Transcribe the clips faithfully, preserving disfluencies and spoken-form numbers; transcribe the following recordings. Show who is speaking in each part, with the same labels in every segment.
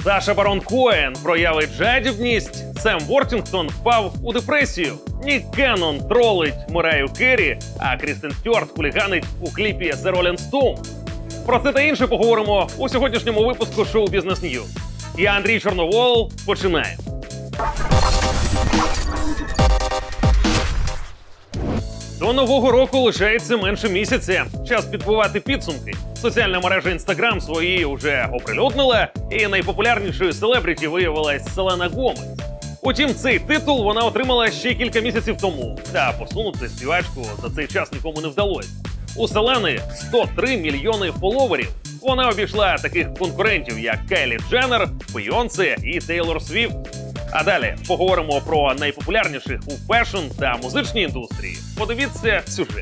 Speaker 1: Саша Барон Коен проявить жадібність, Сем Вортінгтон впав у депресію, Нік Кеннон тролить Мараю Керрі, а Крістен Стюарт хуліганить у кліпі The Rolling Stones. Про це та інше поговоримо у сьогоднішньому випуску шоу «Бізнес Ньюз». Я Андрій Чорновол. Починаємо. До нового року лишається менше місяця. Час підбивати підсумки. Соціальна мережа Instagram свої вже оприлюднила, і найпопулярнішою селебріті виявилась Селена Гомес. Утім, цей титул вона отримала ще кілька місяців тому, та посунути співачку за цей час нікому не вдалося. У Селени сто три мільйони фоловерів. Вона обійшла таких конкурентів, як Кайлі Дженнер, Бейонсе і Тейлор Свіфт. А далі поговоримо про найпопулярніших у фешн та музичній індустрії. Подивіться сюжет.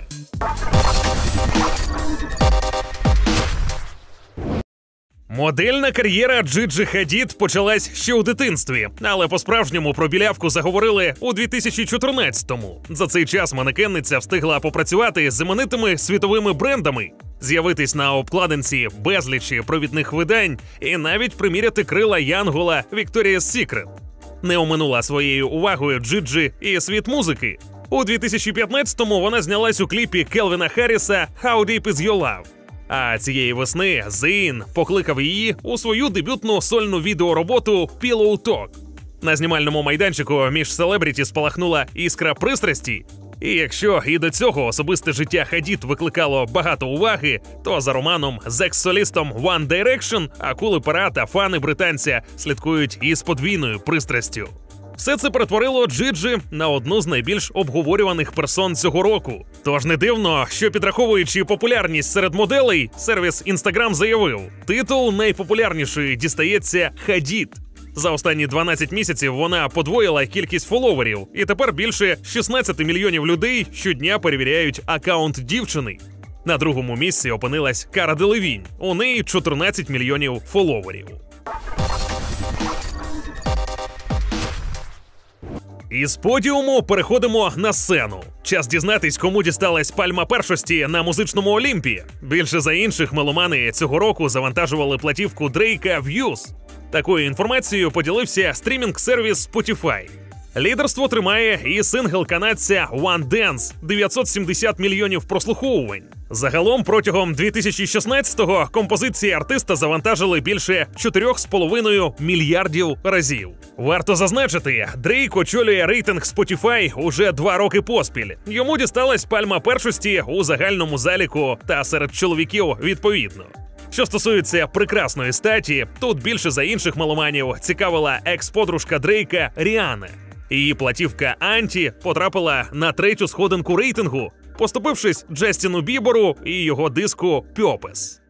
Speaker 1: Модельна кар'єра Джиджі Хадід почалась ще у дитинстві, але по-справжньому про білявку заговорили у дві тисячі чотирнадцятому. За цей час манекенниця встигла попрацювати з іменитими світовими брендами, з'явитись на обкладинці безлічі провідних видань і навіть приміряти крила янгола Victoria's Secret. Не оминула своєю увагою Джиджі і світ музики. У дві тисячі п'ятнадцятому вона знялась у кліпі Келвіна Харріса «How Deep Is Your Love». А цієї весни Зейн покликав її у свою дебютну сольну відеороботу «Pillow Talk». На знімальному майданчику між селебріті спалахнула іскра пристрасті. І якщо і до цього особисте життя Хадід викликало багато уваги, то за романом з екс-солістом One Direction акули-пера та фани британця слідкують із подвійною пристрастю. Все це перетворило Джиджі на одну з найбільш обговорюваних персон цього року. Тож не дивно, що підраховуючи популярність серед моделей, сервіс Instagram заявив, титул найпопулярнішої дістається Хадід. За останні дванадцять місяців вона подвоїла кількість фоловерів, і тепер більше шістнадцять мільйонів людей щодня перевіряють акаунт дівчини. На другому місці опинилась Кара Делевінь, у неї чотирнадцять мільйонів фоловерів. Із подіуму переходимо на сцену. Час дізнатись, кому дісталась пальма першості на музичному Олімпі. Більше за інших меломани цього року завантажували платівку Дрейка «Views». Такою інформацією поділився стрімінг-сервіс Spotify. Лідерство тримає і сингл канадця «One Dance» – дев'ятсот сімдесят мільйонів прослуховувань. Загалом протягом дві тисячі шістнадцятого композиції артиста завантажили більше чотирьох з половиною мільярдів разів. Варто зазначити, Дрейк очолює рейтинг Spotify уже два роки поспіль. Йому дісталась пальма першості у загальному заліку та серед чоловіків відповідно. Що стосується прекрасної статі, тут більше за інших меломанів цікавила екс-подружка Дрейка Ріана. Її платівка «Анті» потрапила на третю сходинку рейтингу, поступившись Джастіну Біберу і його диску «Пьопес».